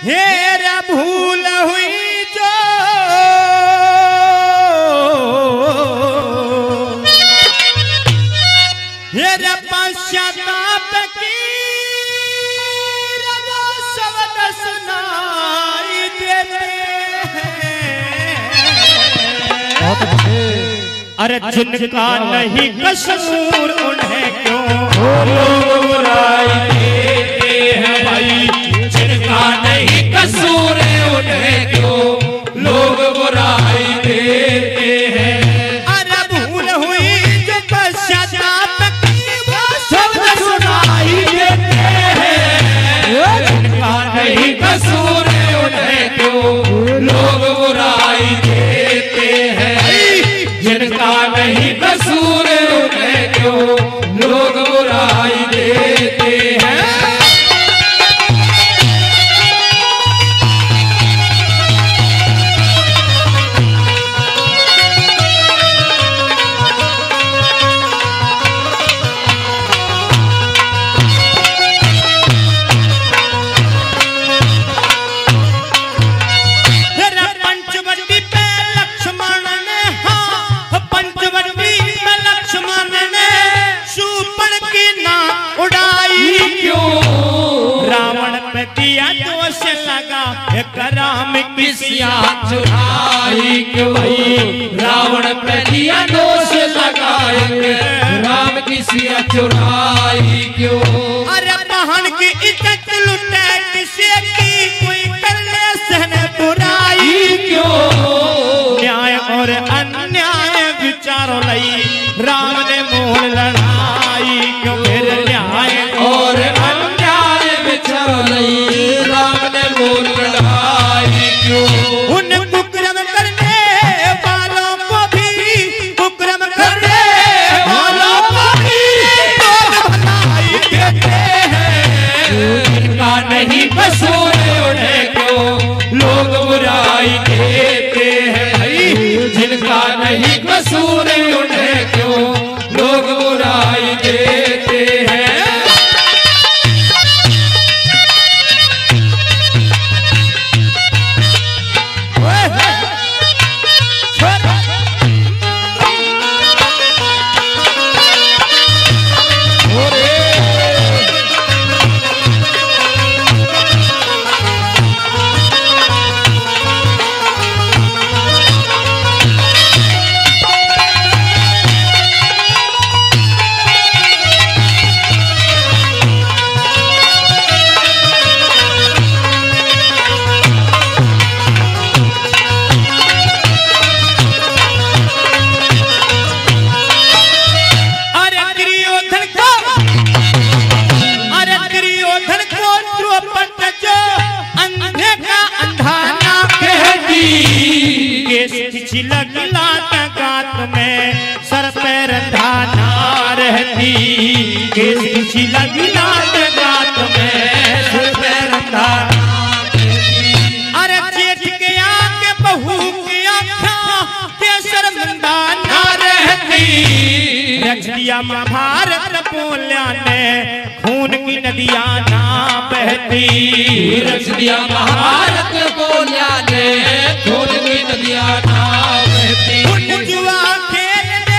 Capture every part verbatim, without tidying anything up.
हेरा भूल हुई जो हेरा पश्चाताप की रवा शब्द सुनाई देते हैं। अरे जिनका नहीं कसूर उन्हें क्यों लोग बुराई देते हैं भाई, जिनका नहीं कसूर उन्हें क्यों लोग बुराई देते हैं। अरे भूल हुई जो पश्चाताप की वो शब्द सुनाई देते हैं, जिनका नहीं कसूर उन्हें क्यों लोग बुराई देते हैं, जिनका नहीं कसूर उन्हें क्यों लोग बुराई देते हैं। राम की सिया चुराई क्यों भाई, रावण पे दिया दोष लगाए, राम की सिया चुराई क्यों। अरे बहन की इज्जत लुटे किसी की कोई कर ले सहन बुराई क्यों, न्याय और अन्याय विचारों लई राम ने मोल लड़ाई क्यों, फिर न्याय और अन्याय विचारों लई राम ने मोल लड़ाई क्यों। उन कुकर्म करने वालों को भी कुकर्म करने वालों को भी लोग भलाई देते हैं, जिनका नहीं कसूर उन्हें क्यों लोग बुराई देते हैं, जिनका नहीं कसूर उन्हें क्यों लोग बुराई देते हैं। गात में सर पे रंधाना रहती, किसी लगना गात में सर पे रंधाना रहती। अरे जेठ के आगे बहू के आँखों के शर्मिंदा ना रहती, रच दिया महाभारत बोलिया ने खून की नदियाँ ना बहती, रच दिया महाभारत बोलिया ने खून की नदियाँ ना बहती। जुआ खेलने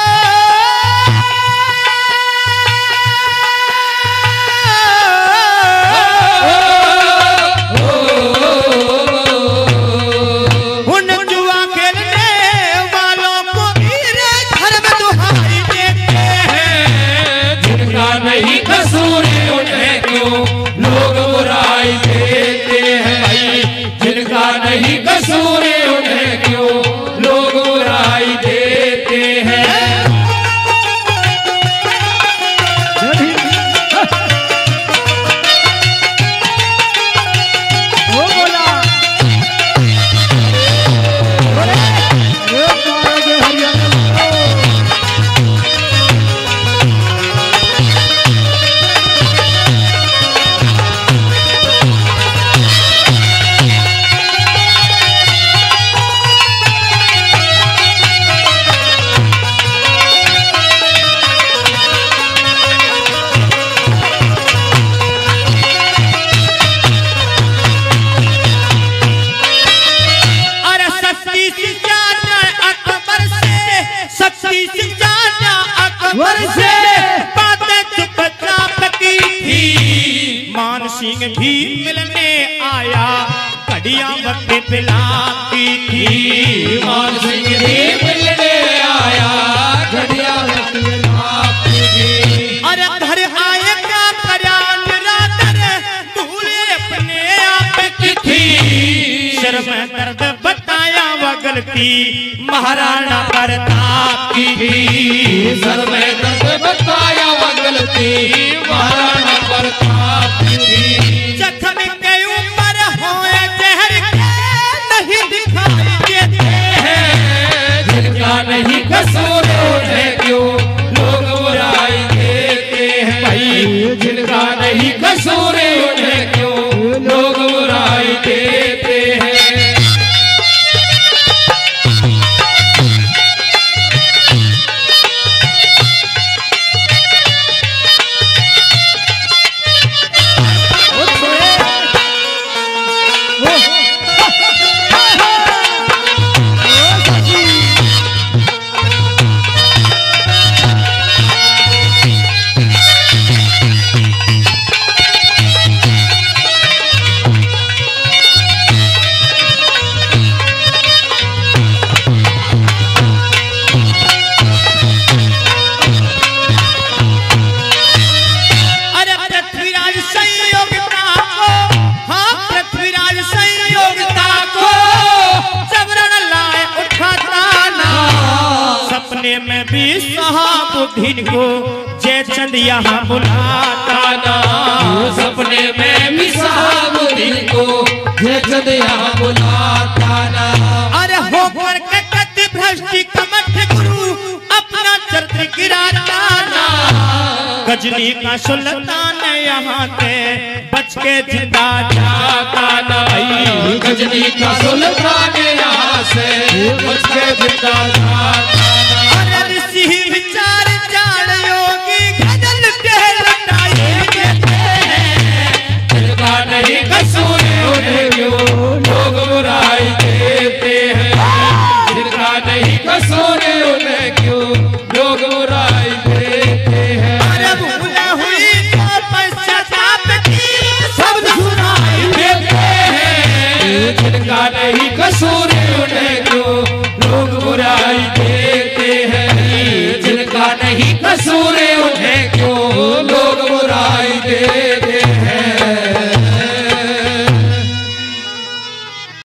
उन जुआ खेलने वालों को मेरे घर में दुहाई देते हैं, जिनका नहीं कसूर उन्हें क्यों लोग बुराई देते हैं। मिलने आया घड़ियां वक्त बिलाप की थी। मान सिंह जी मिलने आया घड़ियां वक्त बिलाप की थी। अरे घर आए क्या करान रातर भूले अपने आप की थी। सिर में दर्द बताया वह गलती महाराणा प्रताप की थी। सर में दर्द बताया वह गलती महाराणा प्रताप की थी। जख्म के ऊपर होए जहर नहीं दिखाई देते हैं। जिनका नहीं कसूर उन्हें क्यों लोग बुराई देते हैं। भाई जिनका नहीं कसूर उन्हें क्यों लोग बुराई देते हैं। में भी सहाबुद्दीन को जय चंद यहाँ बुलाता ना। सपने में भी सहाबुद्दीन को जय चंद यहाँ बुलाता ना। अरे होकर के कति भ्रष्टि कमठ गुरु अपना चरित्र गिराता ना। गजनी का सुल्तान यहाँ से बच के जिंदा जाता ना। भाई गजनी का सुल्तान यहाँ से बच के जिंदा जाता। ऋषि विचार जान योगी गजल के लटाए देते हैं। जिनका नहीं कसूर उन्हें क्यों लोग बुराई देते हैं। जिनका नहीं कसूर उन्हें क्यों लोग बुराई देते हैं। अरे भूल हुई तो पश्चाताप की शब्द सुनाई देते हैं। जिनका नहीं कसूर